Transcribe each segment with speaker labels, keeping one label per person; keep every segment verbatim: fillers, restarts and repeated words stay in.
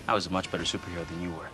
Speaker 1: I was a much better superhero than you were.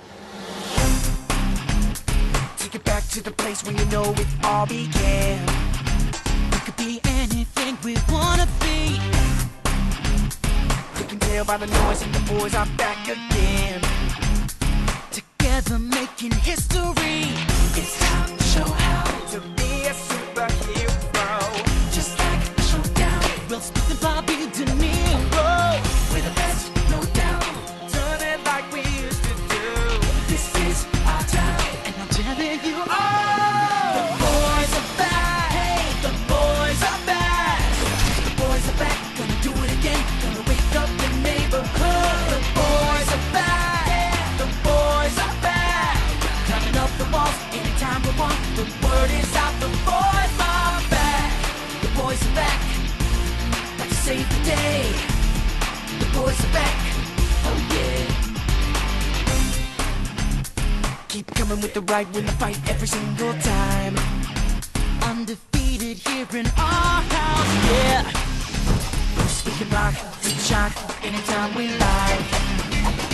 Speaker 2: Take it back to the place where you know it all began. We could be anything we wanna be. You can tell by the noise and the boys are back again. Together making history. It's time to show how to be a superhero. Just like a showdown. Will Smith and Bobby De Niro. We're the best, no doubt. Turn it like we used to do. This is our town. And I'm telling you all, the boys are back. Hey, the boys are back. The boys are back. Gonna do it again. Gonna wake up the neighborhood. The boys are back. The boys are back. Climbing up the walls anytime we want. The word is out. The boys are back. The boys are back. Like to save the day. The boys are back. Oh yeah. Keep coming with the right, win the fight every single time. Undefeated here in our house, yeah. We can rock, we can shock anytime we like.